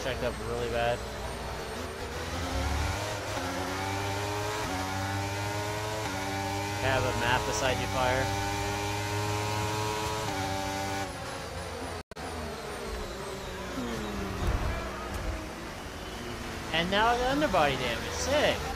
checked up really bad. Have a map beside you, fire. And now the underbody damage. Sick.